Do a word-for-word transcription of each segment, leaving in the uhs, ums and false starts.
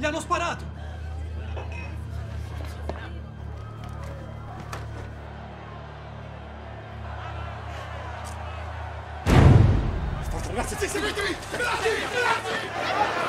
Gli hanno sparato! Forza, ragazzi, sì, seguitemi! Grazie, grazie!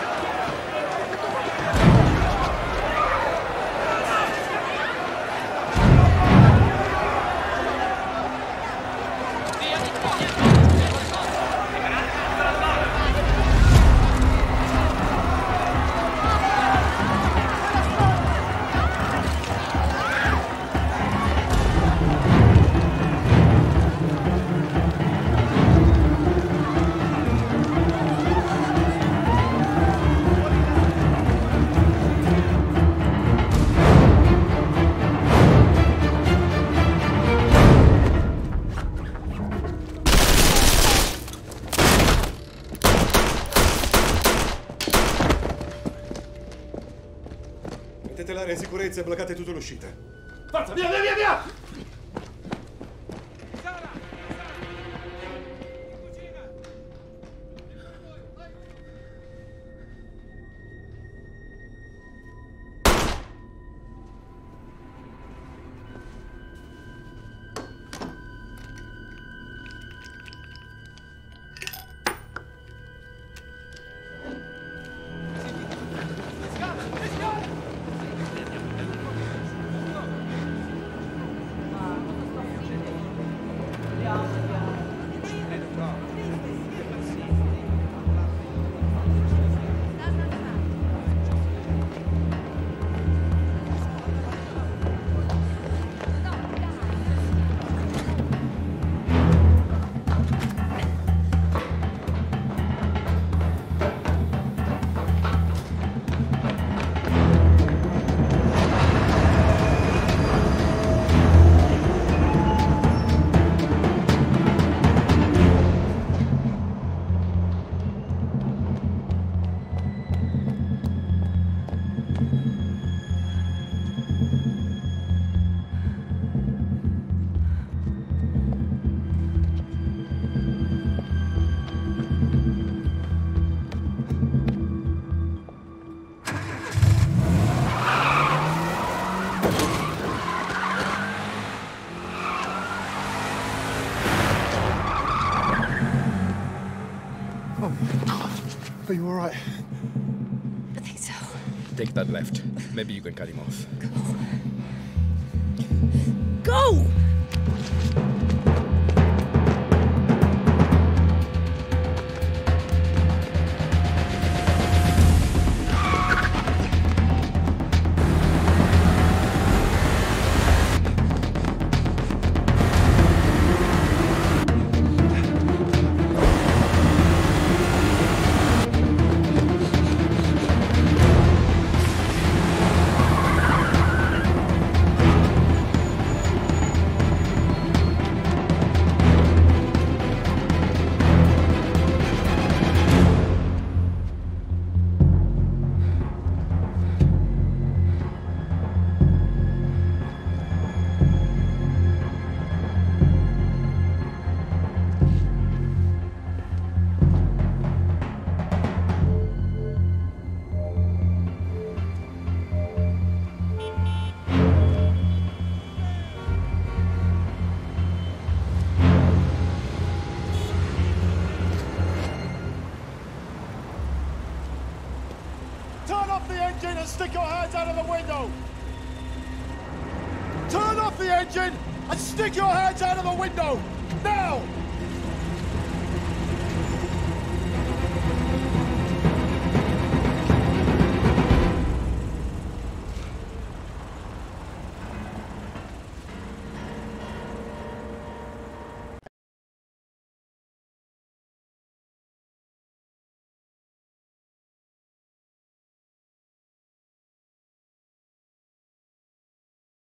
Mettete l'area in sicurezza e bloccate tutte le uscite. Forza, via, via, via, via! Are you all right? I think so. Take that left. Maybe you can cut him off. Go! Go! Stick your hands out of the window! Turn off the engine and stick your hands out of the window! Now!